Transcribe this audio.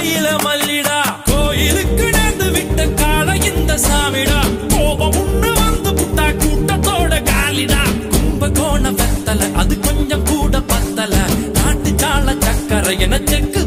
கையில மல்லிடா கோயிலுக்கு நடந்து விட்ட கால இந்த சாமிடா கோபம் உண்ணு வந்து புட்டா கூட்டத்தோட காலிடா கும்பகோண வெத்தல அது கொஞ்சம் கூட பத்தல நாட்டு சால சக்கரை என செக்கு